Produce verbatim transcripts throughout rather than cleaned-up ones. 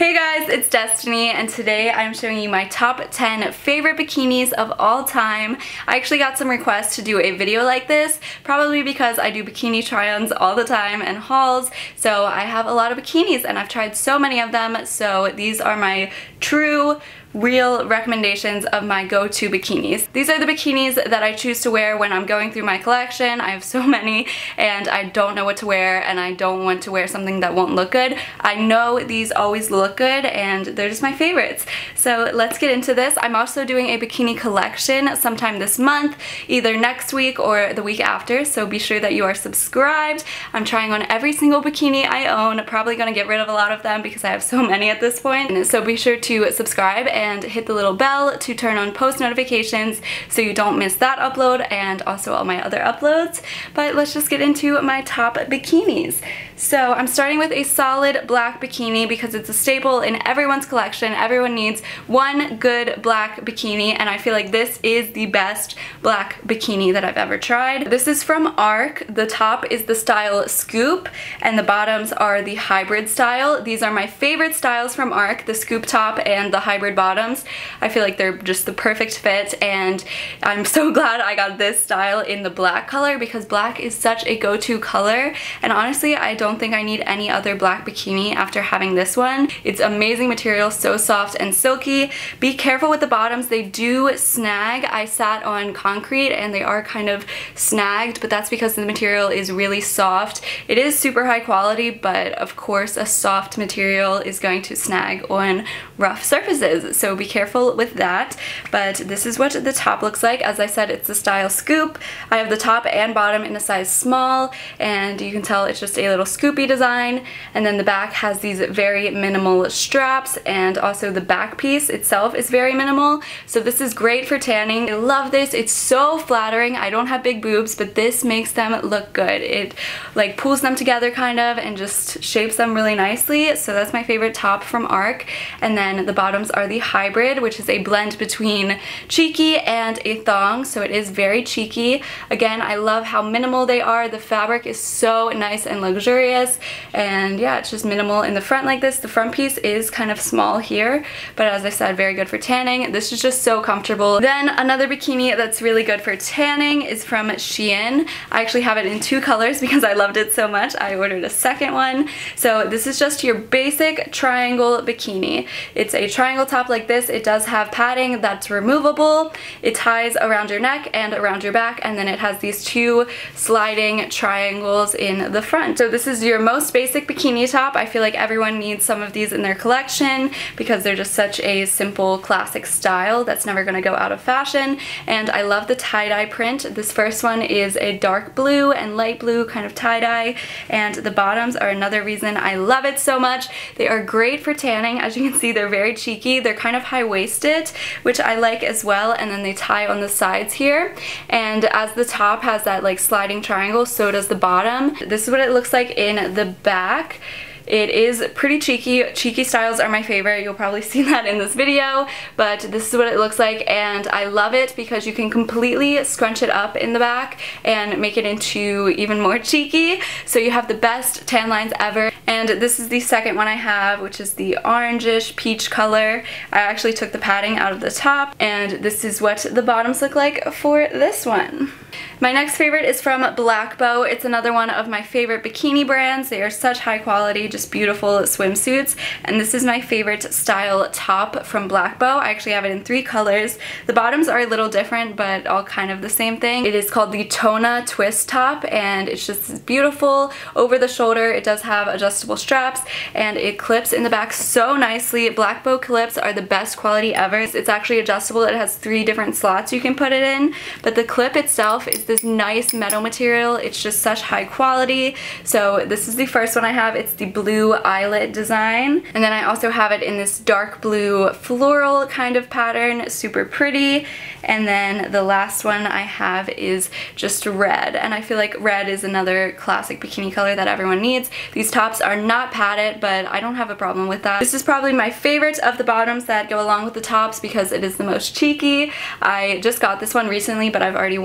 Hey guys, it's Destiny, and today I'm showing you my top ten favorite bikinis of all time. I actually got some requests to do a video like this, probably because I do bikini try-ons all the time and hauls, so I have a lot of bikinis and I've tried so many of them, so these are my true real recommendations of my go-to bikinis. These are the bikinis that I choose to wear when I'm going through my collection. I have so many and I don't know what to wear and I don't want to wear something that won't look good. I know these always look good and they're just my favorites. So let's get into this. I'm also doing a bikini collection sometime this month, either next week or the week after, so be sure that you are subscribed. I'm trying on every single bikini I own, probably gonna get rid of a lot of them because I have so many at this point. So be sure to subscribe and and hit the little bell to turn on post notifications so you don't miss that upload and also all my other uploads. But let's just get into my top bikinis. So I'm starting with a solid black bikini because it's a staple in everyone's collection. Everyone needs one good black bikini, and I feel like this is the best black bikini that I've ever tried. This is from Arc. The top is the style Scoop and the bottoms are the hybrid style. These are my favorite styles from Arc, the Scoop top and the hybrid bottoms. I feel like they're just the perfect fit, and I'm so glad I got this style in the black color because black is such a go-to color, and honestly I don't think I need any other black bikini after having this one. It's amazing material, so soft and silky. Be careful with the bottoms, they do snag. I sat on concrete and they are kind of snagged, but that's because the material is really soft. It is super high quality, but of course a soft material is going to snag on rough surfaces, so be careful with that. But this is what the top looks like. As I said, it's the style Scoop. I have the top and bottom in a size small, and you can tell it's just a little scoopy design, and then the back has these very minimal straps, and also the back piece itself is very minimal, so this is great for tanning. I love this. It's so flattering. I don't have big boobs, but this makes them look good. It like pulls them together kind of and just shapes them really nicely, so that's my favorite top from Arc. And then the bottoms are the hybrid, which is a blend between cheeky and a thong, so it is very cheeky. Again, I love how minimal they are. The fabric is so nice and luxurious, and yeah, it's just minimal in the front like this. The front piece is kind of small here, but as I said, very good for tanning. This is just so comfortable. Then another bikini that's really good for tanning is from Shein. I actually have it in two colors because I loved it so much. I ordered a second one. So this is just your basic triangle bikini. It's a triangle top like this. It does have padding that's removable. It ties around your neck and around your back, and then it has these two sliding triangles in the front. So this is your most basic bikini top. I feel like everyone needs some of these in their collection because they're just such a simple classic style that's never going to go out of fashion. And I love the tie-dye print. This first one is a dark blue and light blue kind of tie-dye, and the bottoms are another reason I love it so much. They are great for tanning. As you can see, they're very cheeky. They're kind of high-waisted, which I like as well, and then they tie on the sides here. And as the top has that like sliding triangle, so does the bottom. This is what it looks like in the back. It is pretty cheeky. Cheeky styles are my favorite. You'll probably see that in this video, but this is what it looks like, and I love it because you can completely scrunch it up in the back and make it into even more cheeky, so you have the best tan lines ever. And this is the second one I have, which is the orangish peach color. I actually took the padding out of the top, and this is what the bottoms look like for this one. My next favorite is from Blackbow. It's another one of my favorite bikini brands. They are such high quality, just beautiful swimsuits, and this is my favorite style top from Blackbow. I actually have it in three colors. The bottoms are a little different, but all kind of the same thing. It is called the Tona Twist Top, and it's just beautiful over the shoulder. It does have adjustable straps, and it clips in the back so nicely. Blackbow clips are the best quality ever. It's actually adjustable. It has three different slots you can put it in, but the clip itself is this nice metal material. It's just such high quality. So this is the first one I have. It's the blue eyelet design, and then I also have it in this dark blue floral kind of pattern, super pretty. And then the last one I have is just red, and I feel like red is another classic bikini color that everyone needs. These tops are not padded, but I don't have a problem with that. This is probably my favorite of the bottoms that go along with the tops because it is the most cheeky. I just got this one recently, but I've already worn it like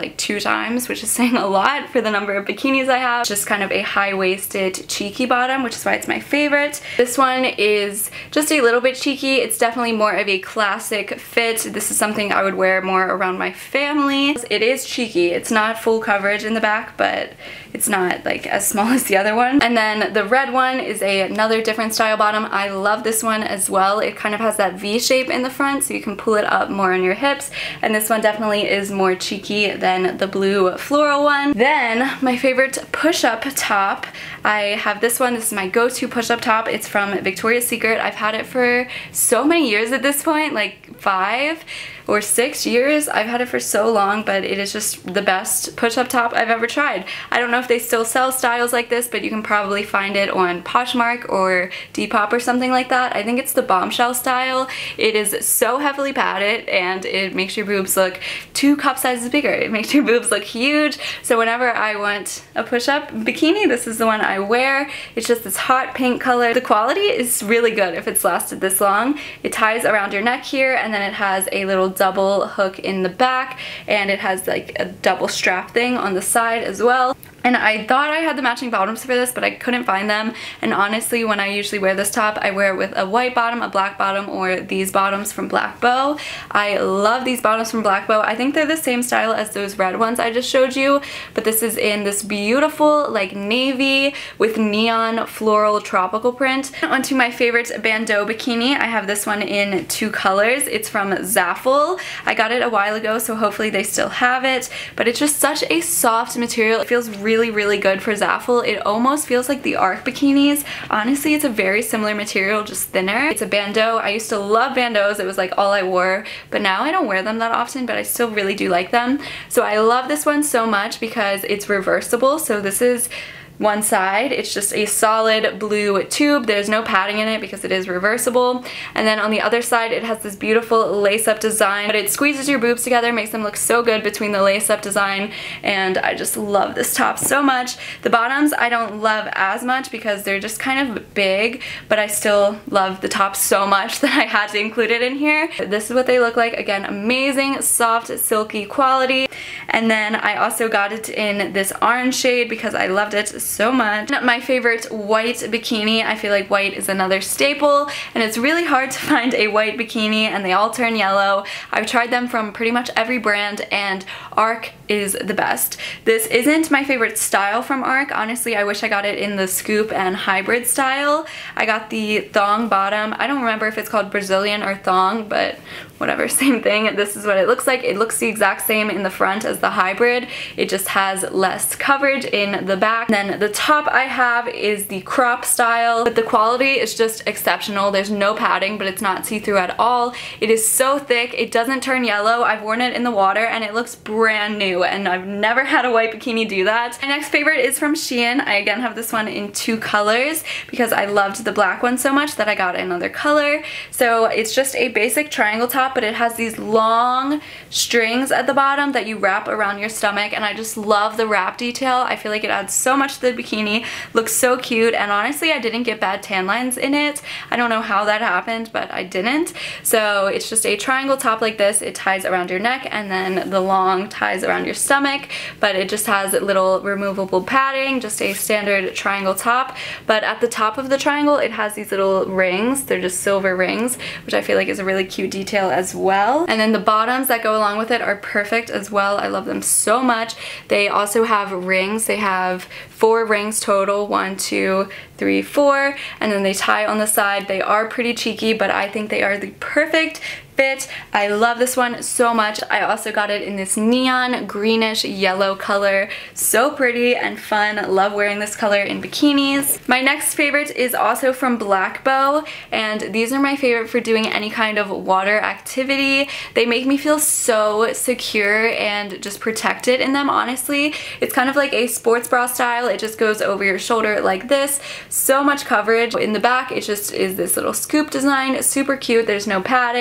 like two times, which is saying a lot for the number of bikinis I have. Just kind of a high-waisted cheeky bottom, which is why it's my favorite. This one is just a little bit cheeky. It's definitely more of a classic fit. This is something I would wear more around my family. It is cheeky. It's not full coverage in the back, but it's not like as small as the other one. And then the red one is a, another different style bottom. I love this one as well. It kind of has that V shape in the front, so you can pull it up more on your hips. And this one definitely is more cheeky than the blue floral one. Then my favorite push-up top. I have this one. This is my go-to push-up top. It's from Victoria's Secret. I've had it for so many years at this point, like five or six years. I've had it for so long, but it is just the best push-up top I've ever tried. I don't know if they still sell styles like this, but you can probably find it on Poshmark or Depop or something like that. I think it's the bombshell style. It is so heavily padded and it makes your boobs look two cup sizes bigger. It makes your boobs look huge. So whenever I want a push-up bikini, this is the one I wear. It's just this hot pink color. The quality is really good if it's lasted this long. It ties around your neck here, and then it has a little double hook in the back, and it has like a double strap thing on the side as well. And I thought I had the matching bottoms for this, but I couldn't find them. And honestly, when I usually wear this top, I wear it with a white bottom, a black bottom, or these bottoms from Black Bow. I love these bottoms from Black Bow. I think they're the same style as those red ones I just showed you, but this is in this beautiful like navy with neon floral tropical print. Onto my favorite bandeau bikini. I have this one in two colors. It's from Zaful. I got it a while ago, so hopefully they still have it, but it's just such a soft material. It feels really really really good for Zaful. It almost feels like the Arc bikinis. Honestly, it's a very similar material, just thinner. It's a bandeau. I used to love bandeaus. It was like all I wore, but now I don't wear them that often, but I still really do like them. So I love this one so much because it's reversible. So this is one side, it's just a solid blue tube. There's no padding in it because it is reversible. And then on the other side, it has this beautiful lace-up design, but it squeezes your boobs together, makes them look so good between the lace-up design, and I just love this top so much. The bottoms I don't love as much because they're just kind of big, but I still love the top so much that I had to include it in here. This is what they look like. Again, amazing, soft, silky quality. And then I also got it in this orange shade because I loved it so much. My favorite white bikini. I feel like white is another staple, and it's really hard to find a white bikini, and they all turn yellow. I've tried them from pretty much every brand, and Arc is the best. This isn't my favorite style from Arc. Honestly, I wish I got it in the scoop and hybrid style. I got the thong bottom. I don't remember if it's called Brazilian or thong, but whatever, same thing. This is what it looks like. It looks the exact same in the front as the hybrid. It just has less coverage in the back. And then the top I have is the crop style, but the quality is just exceptional. There's no padding, but it's not see-through at all. It is so thick. It doesn't turn yellow. I've worn it in the water and it looks brand new, and I've never had a white bikini do that. My next favorite is from Shein. I again have this one in two colors because I loved the black one so much that I got another color. So it's just a basic triangle top, but it has these long strings at the bottom that you wrap around your stomach, and I just love the wrap detail. I feel like it adds so much to the bikini. Looks so cute, and honestly I didn't get bad tan lines in it. I don't know how that happened, but I didn't. So it's just a triangle top like this. It ties around your neck, and then the long ties around your stomach, but it just has little removable padding, just a standard triangle top. But at the top of the triangle it has these little rings. They're just silver rings, which I feel like is a really cute detail as well. And then the bottoms that go along with it are perfect as well. I love them so much. They also have rings. They have four rings total, one, two, three, four, and then they tie on the side. They are pretty cheeky, but I think they are the perfect fit. I love this one so much. I also got it in this neon greenish yellow color. So pretty and fun. Love wearing this color in bikinis. My next favorite is also from Black Bow, and these are my favorite for doing any kind of water activity. They make me feel so secure and just protected in them, honestly. It's kind of like a sports bra style. It just goes over your shoulder like this. So much coverage. In the back, it just is this little scoop design. Super cute. There's no padding. And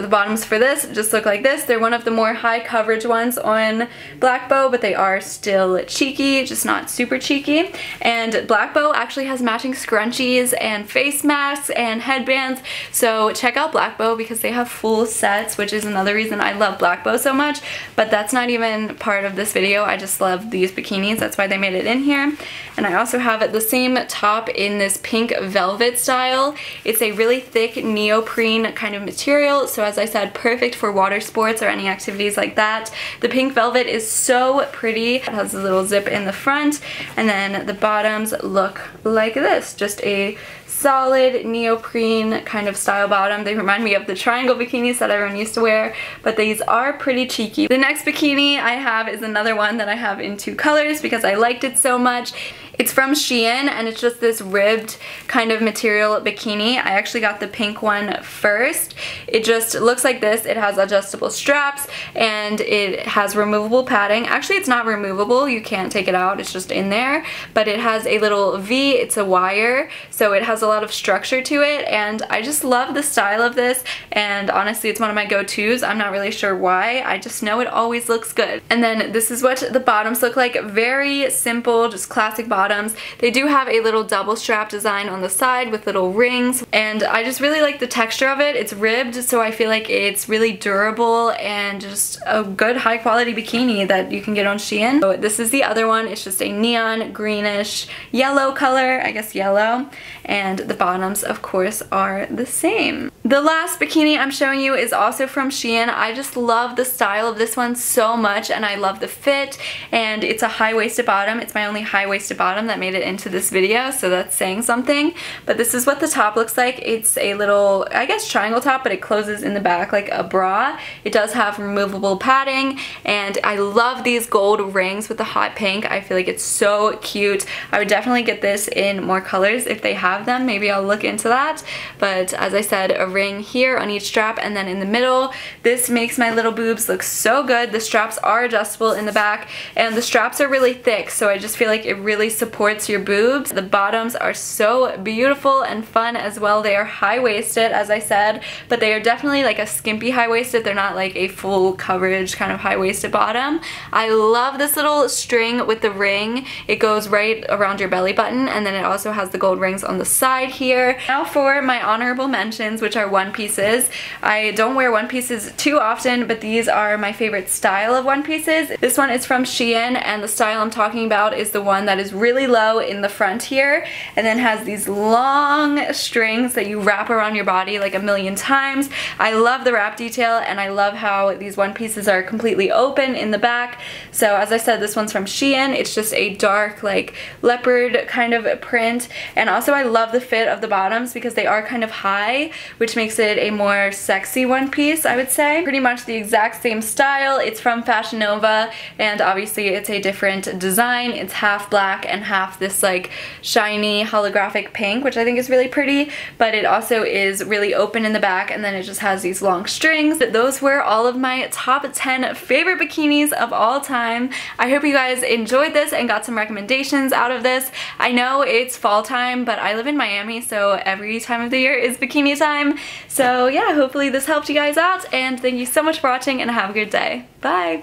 the bottoms for this just look like this. They're one of the more high coverage ones on Blackbow, but they are still cheeky, just not super cheeky. And Blackbow actually has matching scrunchies and face masks and headbands, so check out Blackbow because they have full sets, which is another reason I love Blackbow so much, but that's not even part of this video. I just love these bikinis, that's why they made it in here. And I also have the same top in this pink velvet style. It's a really thick neoprene kind of material, so as I said, perfect for water sports or any activities like that. The pink velvet is so pretty. It has a little zip in the front, and then the bottoms look like this, just a solid neoprene kind of style bottom. They remind me of the triangle bikinis that everyone used to wear, but these are pretty cheeky. The next bikini I have is another one that I have in two colors because I liked it so much. It's from Shein, and it's just this ribbed kind of material bikini. I actually got the pink one first. It just looks like this. It has adjustable straps, and it has removable padding. Actually, it's not removable. You can't take it out. It's just in there, but it has a little V. It's a wire, so it has a lot of structure to it, and I just love the style of this, and honestly, it's one of my go-tos. I'm not really sure why. I just know it always looks good. And then this is what the bottoms look like. Very simple, just classic bottoms. Bottoms. They do have a little double strap design on the side with little rings, and I just really like the texture of it. It's ribbed, so I feel like it's really durable and just a good high quality bikini that you can get on Shein. So this is the other one. It's just a neon greenish yellow color, I guess yellow, and the bottoms of course are the same. The last bikini I'm showing you is also from Shein. I just love the style of this one so much, and I love the fit, and it's a high-waisted bottom. It's my only high-waisted bottom that made it into this video, so that's saying something. But this is what the top looks like. It's a little, I guess, triangle top, but it closes in the back like a bra. It does have removable padding, and I love these gold rings with the hot pink. I feel like it's so cute. I would definitely get this in more colors if they have them. Maybe I'll look into that. But as I said, a ring here on each strap, and then in the middle. This makes my little boobs look so good. The straps are adjustable in the back, and the straps are really thick, so I just feel like it really supports your boobs. The bottoms are so beautiful and fun as well. They are high-waisted, as I said, but they are definitely like a skimpy high-waisted. They're not like a full coverage kind of high-waisted bottom. I love this little string with the ring. It goes right around your belly button, and then it also has the gold rings on the side here. Now for my honorable mentions, which are one pieces. I don't wear one pieces too often, but these are my favorite style of one pieces. This one is from Shein, and the style I'm talking about is the one that is really low in the front here, and then has these long strings that you wrap around your body like a million times. I love the wrap detail, and I love how these one pieces are completely open in the back. So as I said, this one's from Shein. It's just a dark like leopard kind of print, and also I love the fit of the bottoms because they are kind of high, which makes it a more sexy one piece, I would say. Pretty much the exact same style. It's from Fashion Nova, and obviously it's a different design. It's half black and half this like shiny holographic pink, which I think is really pretty, but it also is really open in the back, and then it just has these long strings. Those were all of my top ten favorite bikinis of all time. I hope you guys enjoyed this and got some recommendations out of this. I know it's fall time, but I live in Miami, so every time of the year is bikini time. So yeah, hopefully this helped you guys out, and thank you so much for watching, and have a good day. Bye!